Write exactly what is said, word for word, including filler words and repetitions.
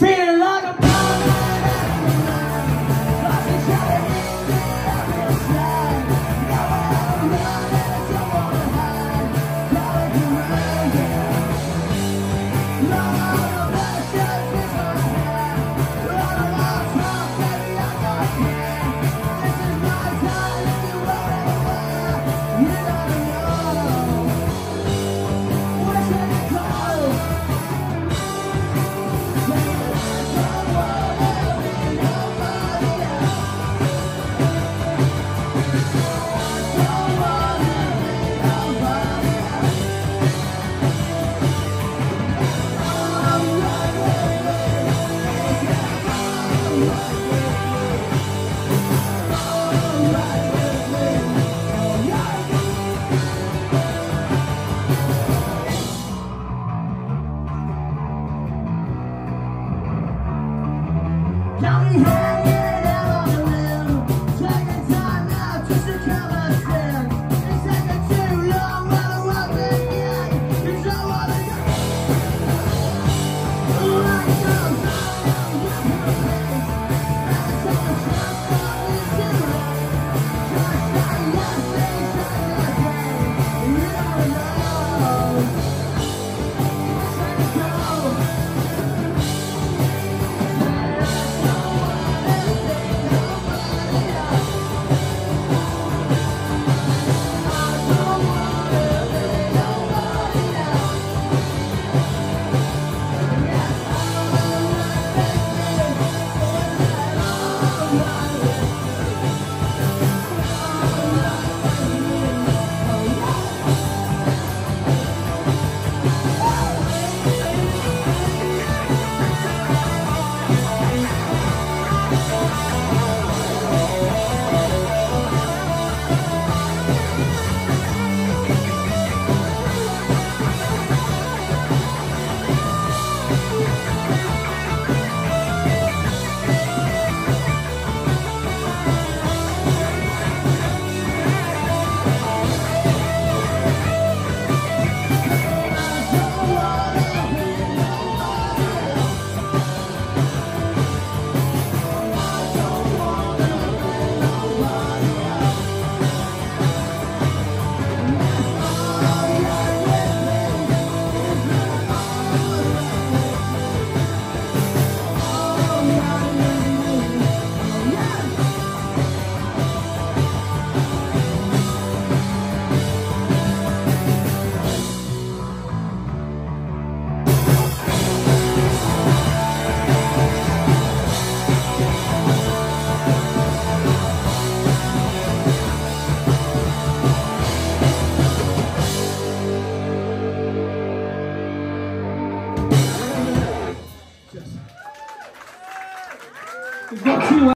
feeling like a Got me hanging out on the limb, taking time now just to come and spin. It's taking too long, but I'm walking in. You don't want to go. Like some time, you're perfect. That's all the trust for me to run. Just say yes, say yes, yes, you don't know. Let's go. We've got two